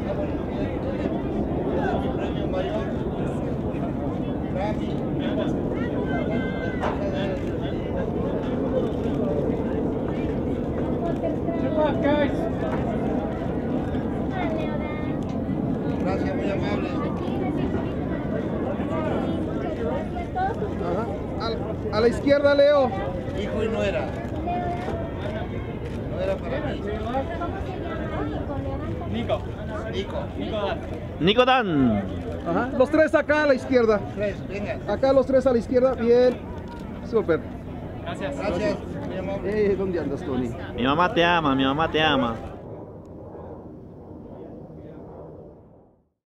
Premio mayor. Gracias, muy amable. Ajá. A la izquierda, Leo. Hijo y nuera. No era para mí. Nico. Nico Dan. Ajá. Los tres acá a la izquierda. Tres, venga. Acá los tres a la izquierda. Bien. Súper. Gracias. Gracias, muy amable. ¿Dónde andas, Tony? Mi mamá te ama, mi mamá te ama.